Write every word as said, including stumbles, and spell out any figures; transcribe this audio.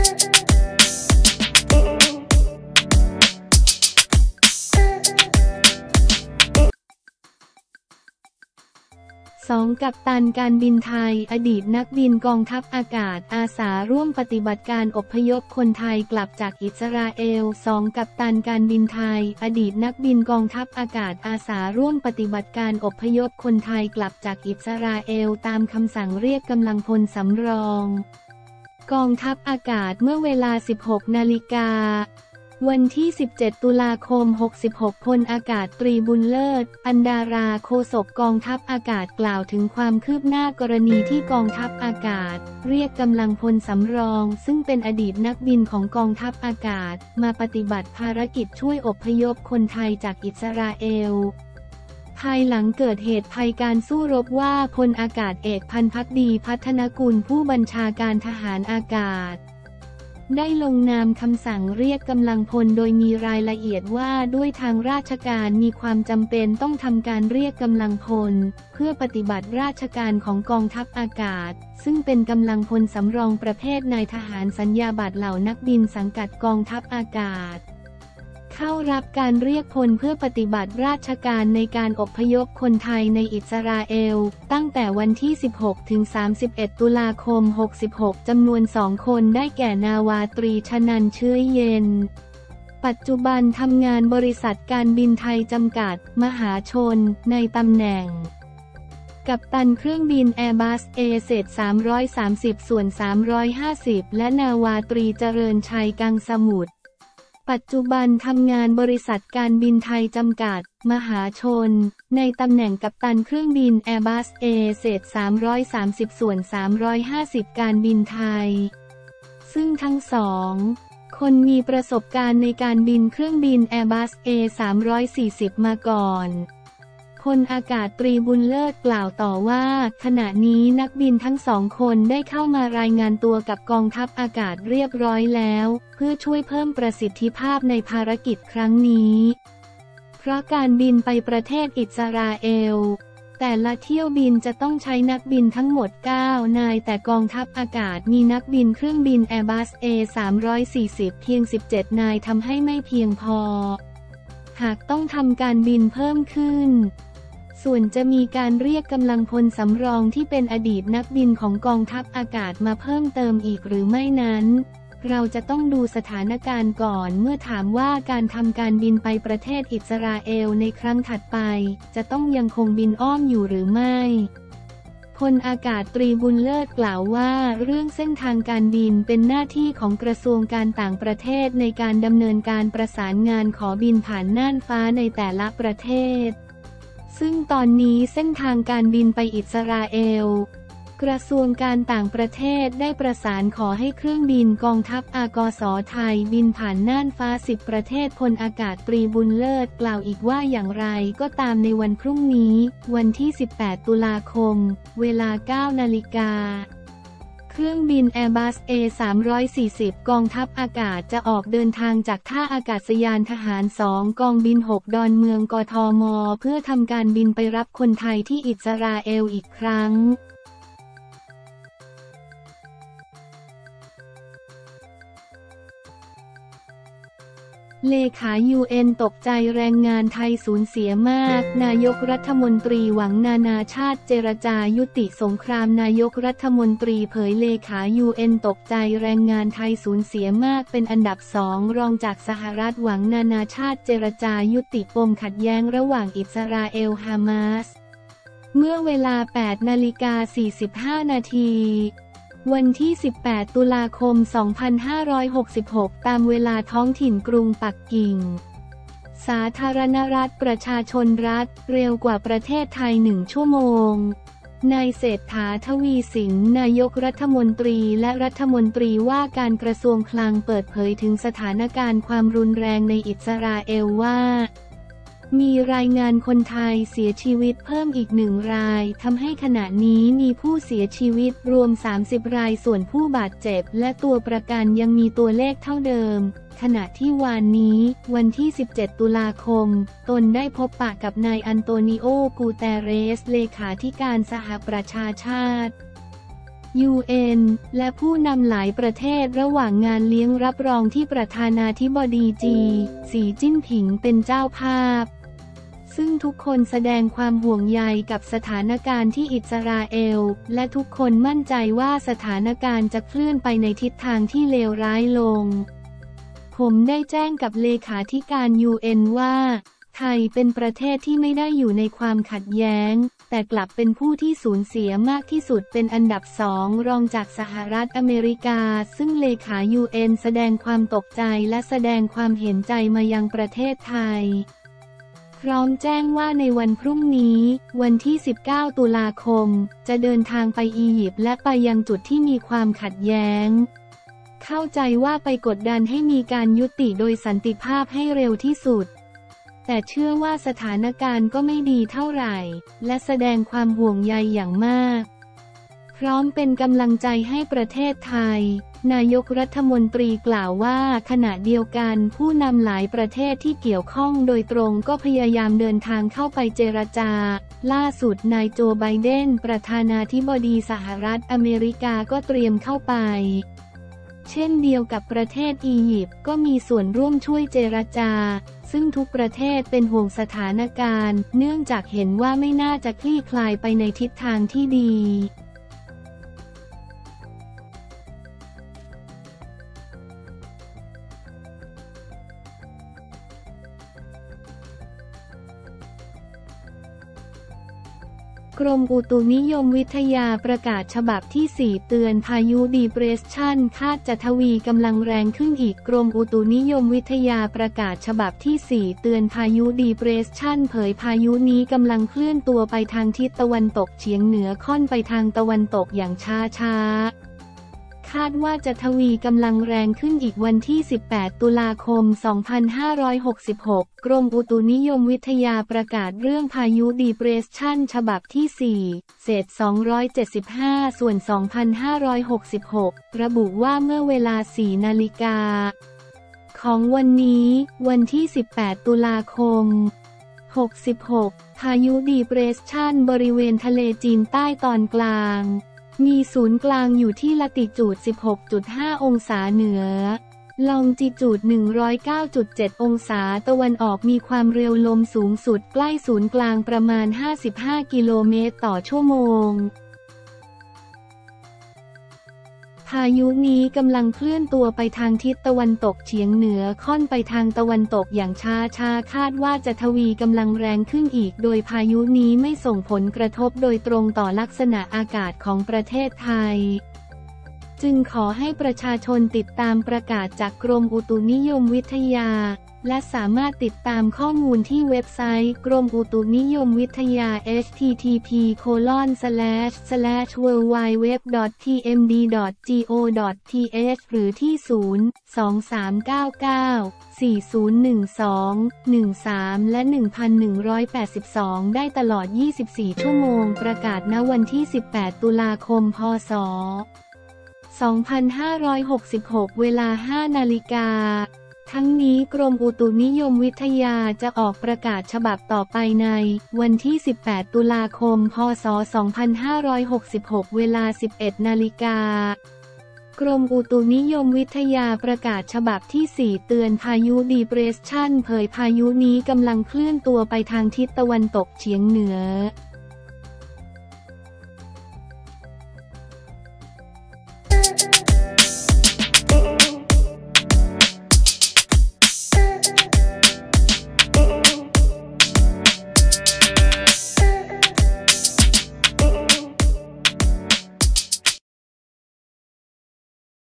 สองกัปตันการบินไทยอดีตนักบินกองทัพอากาศอาสาร่วมปฏิบัติการอพยพคนไทยกลับจากอิสราเอลสองกัปตันการบินไทยอดีตนักบินกองทัพอากาศอาสาร่วมปฏิบัติการอพยพคนไทยกลับจากอิสราเอลตามคำสั่งเรียกกำลังพลสำรองกองทัพอากาศเมื่อเวลา สิบหกนาฬิกาวันที่ สิบเจ็ด ตุลาคม หกสิบหก พลอากาศตรีบุญเลิศอันดาราโฆษกกองทัพอากาศกล่าวถึงความคืบหน้ากรณีที่กองทัพอากาศเรียกกำลังพลสำรองซึ่งเป็นอดีตนักบินของกองทัพอากาศมาปฏิบัติภารกิจช่วยอพยพคนไทยจากอิสราเอลภายหลังเกิดเหตุภัยการสู้รบว่าพลอากาศเอกพันธ์ภักดีพัฒนกุลผู้บัญชาการทหารอากาศได้ลงนามคำสั่งเรียกกำลังพลโดยมีรายละเอียดว่าด้วยทางราชการมีความจำเป็นต้องทำการเรียกกำลังพลเพื่อปฏิบัติราชการของกองทัพอากาศซึ่งเป็นกำลังพลสำรองประเภทนายทหารสัญญาบัตรเหล่านักบินสังกัดกองทัพอากาศเข้ารับการเรียกพลเพื่อปฏิบัติราชการในการอพยพคนไทยในอิสราเอลตั้งแต่วันที่ สิบหก ถึง สามสิบเอ็ด ตุลาคม หกสิบหก จำนวนสองคนได้แก่นาวาตรีชนันท์เชื้อเย็นปัจจุบันทำงานบริษัทการบินไทยจำกัดมหาชนในตำแหน่งกัปตันเครื่องบิน Airbus เอ เศษ สามร้อยสามสิบ ส่วน สามร้อยห้าสิบ และนาวาตรีเจริญชัยกังสมุทรปัจจุบันทำงานบริษัทการบินไทยจำกัดมหาชนในตำแหน่งกัปตันเครื่องบิน Airbus เอ เศษ สามร้อยสามสิบ ส่วน สามร้อยห้าสิบ การบินไทยซึ่งทั้งสองคนมีประสบการณ์ในการบินเครื่องบิน Airbus เอ สามร้อยสี่สิบ มาก่อนพลอากาศตรีบุญเลิศกล่าวต่อว่าขณะนี้นักบินทั้งสองคนได้เข้ามารายงานตัวกับกองทัพอากาศเรียบร้อยแล้วเพื่อช่วยเพิ่มประสิทธิภาพในภารกิจครั้งนี้เพราะการบินไปประเทศอิสราเอลแต่ละเที่ยวบินจะต้องใช้นักบินทั้งหมดเก้านายแต่กองทัพอากาศมีนักบินเครื่องบิน Airbus เอ สามร้อยสี่สิบ เพียงสิบเจ็ดนายทำให้ไม่เพียงพอหากต้องทำการบินเพิ่มขึ้นส่วนจะมีการเรียกกำลังพลสำรองที่เป็นอดีตนักบินของกองทัพอากาศมาเพิ่มเติมอีกหรือไม่นั้นเราจะต้องดูสถานการณ์ก่อนเมื่อถามว่าการทำการบินไปประเทศอิสราเอลในครั้งถัดไปจะต้องยังคงบินอ้อมอยู่หรือไม่พลอากาศตรีบุญเลิศกล่าวว่าเรื่องเส้นทางการบินเป็นหน้าที่ของกระทรวงการต่างประเทศในการดำเนินการประสานงานขอบินผ่านน่านฟ้าในแต่ละประเทศซึ่งตอนนี้เส้นทางการบินไปอิสราเอลกระทรวงการต่างประเทศได้ประสานขอให้เครื่องบินกองทัพอากสไทยบินผ่านน่านฟ้าสิบประเทศพลอากาศตรีบุญเลิศกล่าวอีกว่าอย่างไรก็ตามในวันพรุ่งนี้วันที่ สิบแปด ตุลาคมเวลา เก้านาฬิกาเครื่องบิน Airbus เอ สามร้อยสี่สิบ กองทัพอากาศจะออกเดินทางจากท่าอากาศยานทหาร สอง กองบิน หก ดอนเมืองกทม.เพื่อทำการบินไปรับคนไทยที่อิสราเอลอีกครั้งเลขา ยู เอ็น ตกใจแรงงานไทยสูญเสียมากนายกรัฐมนตรีหวังนานาชาติเจรจายุติสงครามนายกรัฐมนตรีเผยเลขา ยู เอ็น ตกใจแรงงานไทยสูญเสียมากเป็นอันดับสองรองจากสหรัฐหวังนานาชาติเจรจายุติปมขัดแย้งระหว่างอิสราเอลฮามาสเมื่อเวลา แปดนาฬิกาสี่สิบห้า นาทีวันที่ สิบแปด ตุลาคม สองพันห้าร้อยหกสิบหก ตามเวลาท้องถิ่นกรุงปักกิ่งสาธารณรัฐประชาชนรัฐเร็วกว่าประเทศไทยหนึ่งชั่วโมงนายเศรษฐา ทวีสินนายกรัฐมนตรีและรัฐมนตรีว่าการกระทรวงคลังเปิดเผยถึงสถานการณ์ความรุนแรงในอิสราเอลว่ามีรายงานคนไทยเสียชีวิตเพิ่มอีกหนึ่งรายทำให้ขณะนี้มีผู้เสียชีวิตรวมสามสิบรายส่วนผู้บาดเจ็บและตัวประกันยังมีตัวเลขเท่าเดิมขณะที่วานนี้วันที่ สิบเจ็ด ตุลาคมตนได้พบปะกับนายอันโตนิโอ กูเตเรสเลขาธิการสหประชาชาติยู เอ็น และผู้นำหลายประเทศระหว่างงานเลี้ยงรับรองที่ประธานาธิบดีจี สีจิ้นผิงเป็นเจ้าภาพซึ่งทุกคนแสดงความห่วงใยกับสถานการณ์ที่อิสราเอลและทุกคนมั่นใจว่าสถานการณ์จะเคลื่อนไปในทิศทางที่เลวร้ายลงผมได้แจ้งกับเลขาธิการ ยู เอ็น ว่าไทยเป็นประเทศที่ไม่ได้อยู่ในความขัดแย้งแต่กลับเป็นผู้ที่สูญเสียมากที่สุดเป็นอันดับสองรองจากสหรัฐอเมริกาซึ่งเลขา ยู เอ็น แสดงความตกใจและแสดงความเห็นใจมายังประเทศไทยพร้อมแจ้งว่าในวันพรุ่งนี้วันที่สิบเก้าตุลาคมจะเดินทางไปอียิปต์และไปยังจุดที่มีความขัดแย้งเข้าใจว่าไปกดดันให้มีการยุติโดยสันติภาพให้เร็วที่สุดแต่เชื่อว่าสถานการณ์ก็ไม่ดีเท่าไหร่และแสดงความห่วงใยอย่างมากพร้อมเป็นกำลังใจให้ประเทศไทยนายกรัฐมนตรีกล่าวว่าขณะเดียวกันผู้นำหลายประเทศที่เกี่ยวข้องโดยตรงก็พยายามเดินทางเข้าไปเจรจาล่าสุดนายโจไบเดนประธานาธิบดีสหรัฐอเมริกาก็เตรียมเข้าไปเช่นเดียวกับประเทศอียิปต์ก็มีส่วนร่วมช่วยเจรจาซึ่งทุกประเทศเป็นห่วงสถานการณ์เนื่องจากเห็นว่าไม่น่าจะคลี่คลายไปในทิศทางที่ดีกรมอุตุนิยมวิทยาประกาศฉบับที่สี่เตือนพายุดีเปรสชันคาดจะทวีกำลังแรงขึ้นอีกกรมอุตุนิยมวิทยาประกาศฉบับที่สี่เตือนพายุดีเปรสชันเผยพายุนี้กำลังเคลื่อนตัวไปทางทิศตะวันตกเฉียงเหนือค่อนไปทางตะวันตกอย่างช้าๆคาดว่าจะทวีกำลังแรงขึ้นอีกวันที่สิบแปดตุลาคมสองพันห้าร้อยหกสิบหกกรมอุตุนิยมวิทยาประกาศเรื่องพายุดีเปรสชันฉบับที่สี่เศษสองร้อยเจ็ดสิบห้าส่วนสองพันห้าร้อยหกสิบหกระบุว่าเมื่อเวลาสี่นาฬิกาของวันนี้วันที่สิบแปดตุลาคมหกสิบหกพายุดีเปรสชันบริเวณทะเลจีนใต้ตอนกลางมีศูนย์กลางอยู่ที่ละติจูด สิบหกจุดห้า องศาเหนือลองจิจูด หนึ่งร้อยเก้าจุดเจ็ด องศาตะวันออกมีความเร็วลมสูงสุดใกล้ศูนย์กลางประมาณ ห้าสิบห้า กิโลเมตรต่อชั่วโมงพายุนี้กำลังเคลื่อนตัวไปทางทิศตะวันตกเฉียงเหนือค่อนไปทางตะวันตกอย่างช้าๆคาดว่าจะทวีกำลังแรงขึ้นอีกโดยพายุนี้ไม่ส่งผลกระทบโดยตรงต่อลักษณะอากาศของประเทศไทยจึงขอให้ประชาชนติดตามประกาศจากกรมอุตุนิยมวิทยาและสามารถติดตามข้อมูลที่เว็บไซต์กรมอุตุนิยมวิทยา เอช ที ที พี โคลอน สแลช สแลช ดับเบิลยู ดับเบิลยู ดับเบิลยู ดอท ที เอ็ม ดี ดอท จี โอ ดอท ที เอช หรือที่ ศูนย์ สอง สาม เก้า เก้า สี่ ศูนย์ หนึ่ง สอง หนึ่ง สาม และ หนึ่งพันหนึ่งร้อยแปดสิบสอง ได้ตลอด ยี่สิบสี่ ชั่วโมงประกาศณวันที่ สิบแปด ตุลาคม พ.ศ. สองพันห้าร้อยหกสิบหก เวลา ห้า นาฬิกาทั้งนี้กรมอุตุนิยมวิทยาจะออกประกาศฉบับต่อไปในวันที่ สิบแปด ตุลาคม พ.ศ. สองพันห้าร้อยหกสิบหก เวลา สิบเอ็ด นาฬิกากรมอุตุนิยมวิทยาประกาศฉบับที่สี่เตือนพายุดีเปรสชันเผยพายุนี้กำลังเคลื่อนตัวไปทางทิศตะวันตกเฉียงเหนือ